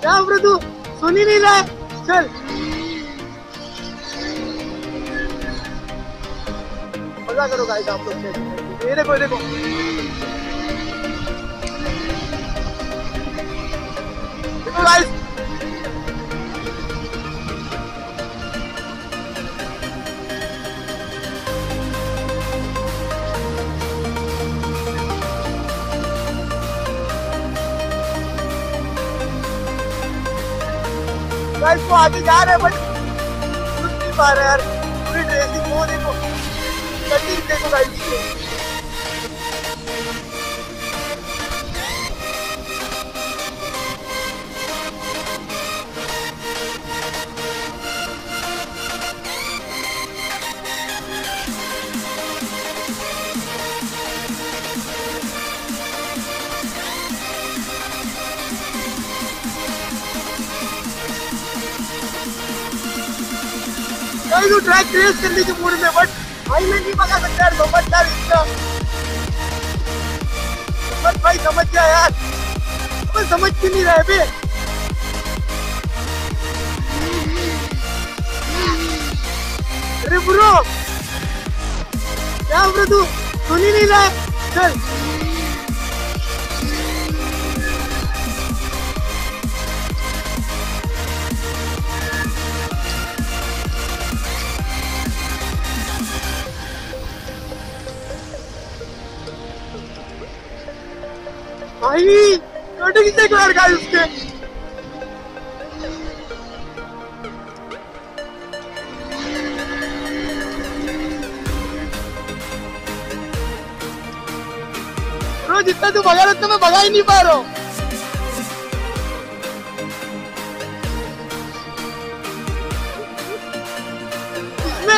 क्या ब्रो तू सुन ही नहीं रहा है? चल मजा करो गाइस आप लोग। ये देखो देखो देखो गाइस, गाइस वो आगे जा रहे हैं बट कुछ नहीं पा रहे यार। पूरी ड्रेसिंग वो देखो, कटिंग देखो गाइस। गाइस वो ट्रैक रेस करने के मूड में, बट भाई मैं नहीं भगा सकता यार। समझदार इसका बस भाई समझ गया यार, मैं समझ क्यों नहीं रहे बे। अरे ब्रो क्या ब्रो तू सुन ही नहीं रहा है? चल भाई कटिंग देखो यार गाइस उसके। ब्रो जितना तू भगा रहा था मैं भगा ही नहीं पा रहा हूँ। इसमें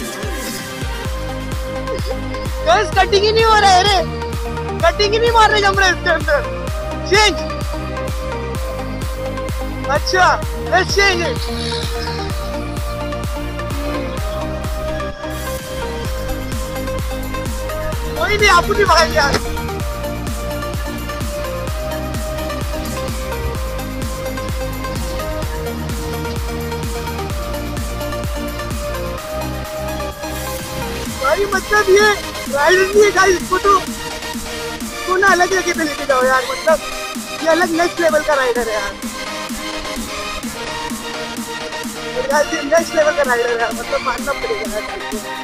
गाइस कटिंग ही नहीं हो रहा है रे, कटिंग ही नहीं मार रहे जम रहे इसके अंदर। चेंज, अच्छा लेट्स चेंज इट। कोई नहीं आप नहीं भाग यार। भाई मतलब ये राइडर नहीं है गाइस, इसको तो ना अलग जगह पे लेके जाओ यार। मतलब ये अलग नेक्स्ट लेवल का राइडर है यार। ये नेक्स्ट लेवल का राइडर है यार, मतलब मानना पड़ेगा यार।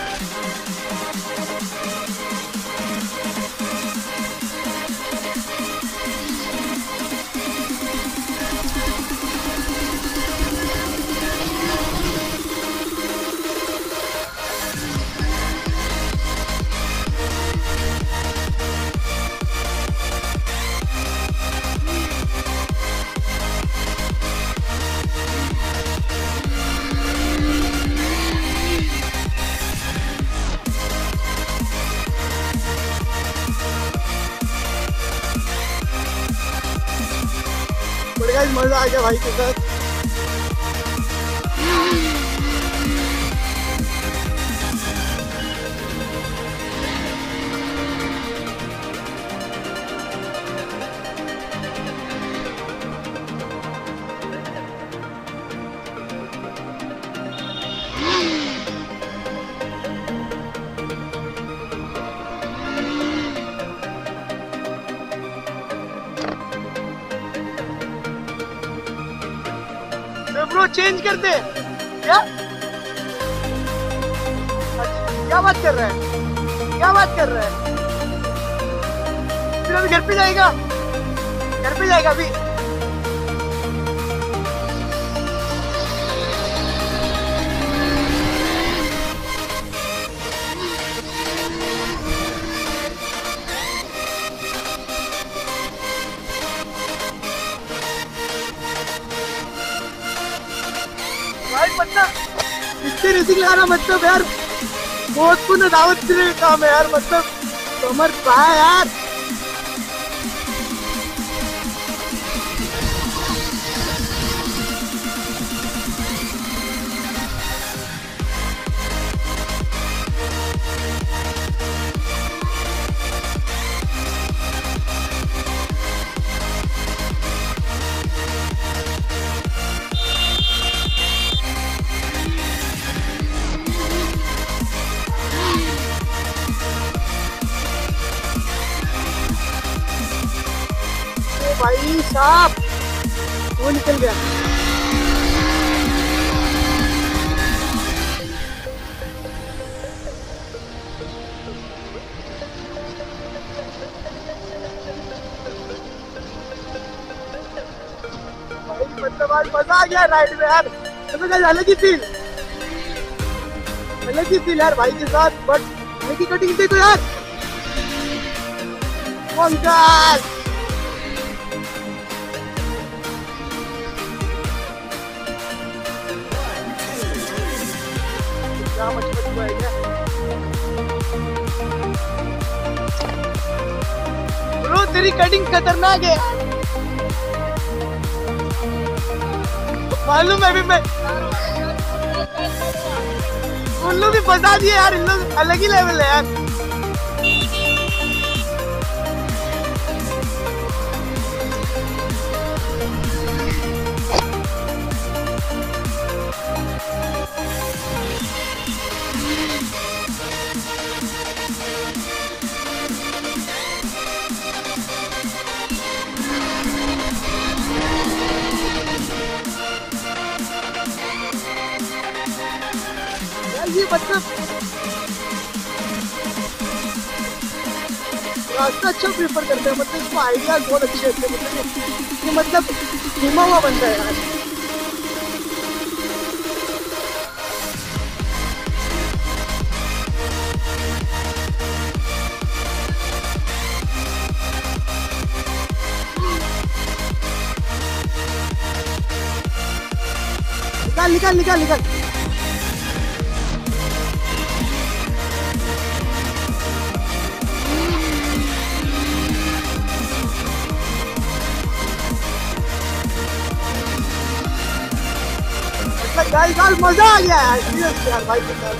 मजा आ गया भाई के साथ। ब्रो चेंज कर दे क्या? क्या बात कर रहा है, क्या बात कर रहा है? फिर अभी घर पे जाएगा, घर पे जाएगा अभी। मतलब इससे रेसिंग लगाना मतलब यार बहुत पुण्य दावत के काम है यार। मतलब कमर पाया यार। भाई साहब वो निकल गया। भाई मतलब आज मजा आ गया राइड में यार, मतलब अलग ही फील यार भाई के साथ। बट भाई की कटिंग देखो यार, पंकज क्या मच हुआ है क्या ब्रो, तेरी कटिंग खतरनाक है मालूम है। मैं उन लोग भी बता दिए यार, इन लोग अलग ही लेवल है यार। ये मतलब रास्ता अच्छा प्रेफर करते हैं, मतलब इसको आइडियाज बहुत अच्छे होते हैं, मतलब ये मतलब घुमा हुआ बनता है यार। निकाल निकाल निकाल निकाल। गाइस आज मजा आ गया यार, सीरियसली यार भाई के साथ।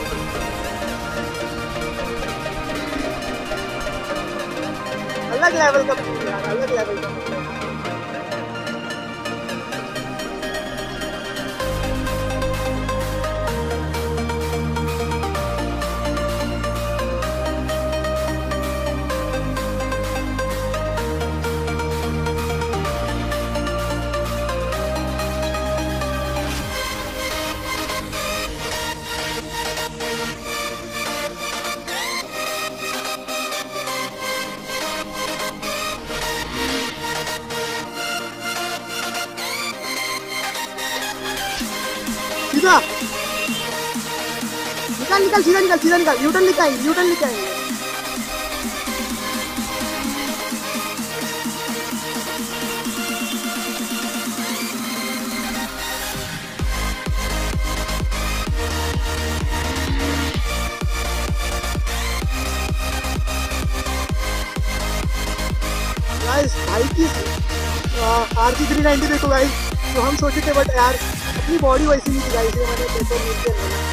अलग लेवल का फील यार, अलग लेवल का। सीधा निकाल निकाल, सीधा निकाल, सीधा निकाल, न्यूटन लेके आएंगे, न्यूटन लेके आएंगे। गाइस भाई की RC 390 देखो गाइस, तो हम सोचे थे बट यार अपनी बॉडी वैसी नहीं थी गाइस, मैंने पेपर नीचे